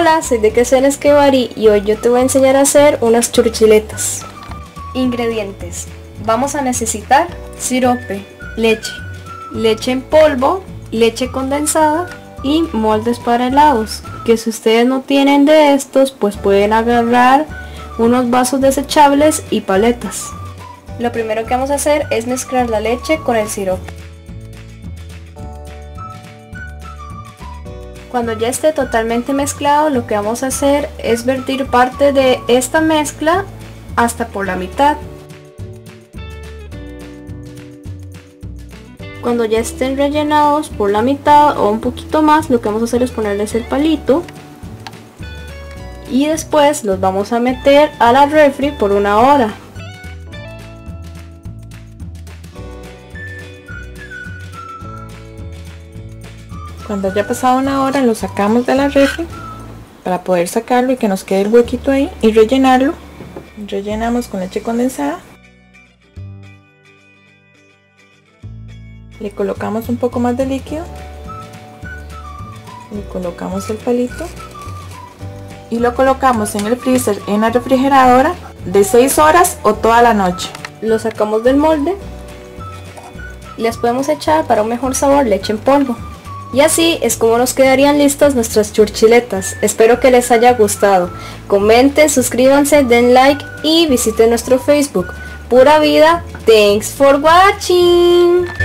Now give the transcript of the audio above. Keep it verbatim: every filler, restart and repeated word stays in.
Hola, soy de Queso Esquevari y hoy yo te voy a enseñar a hacer unas churchiletas. Ingredientes: vamos a necesitar sirope, leche, leche en polvo, leche condensada y moldes para helados, que si ustedes no tienen de estos pues pueden agarrar unos vasos desechables y paletas. Lo primero que vamos a hacer es mezclar la leche con el sirope. Cuando ya esté totalmente mezclado, lo que vamos a hacer es vertir parte de esta mezcla hasta por la mitad. Cuando ya estén rellenados por la mitad o un poquito más, lo que vamos a hacer es ponerles el palito y después los vamos a meter a la refri por una hora. Cuando haya pasado una hora lo sacamos de la refri para poder sacarlo y que nos quede el huequito ahí y rellenarlo. Rellenamos con leche condensada. Le colocamos un poco más de líquido. Le colocamos el palito. Y lo colocamos en el freezer, en la refrigeradora, de seis horas o toda la noche. Lo sacamos del molde. Les podemos echar para un mejor sabor leche en polvo. Y así es como nos quedarían listas nuestras churchiletas. Espero que les haya gustado. Comenten, suscríbanse, den like y visiten nuestro Facebook. Pura Vida. Thanks for watching.